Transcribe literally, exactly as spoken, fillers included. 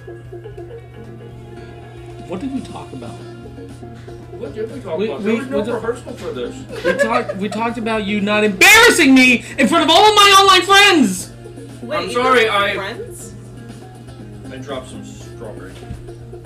What did we talk about? What did we talk We- about? we- There was no we- rehearsal for this. We talked. We talked about you not embarrassing me in front of all of my online friends. Wait, I'm you sorry, got I- friends? I dropped some strawberries.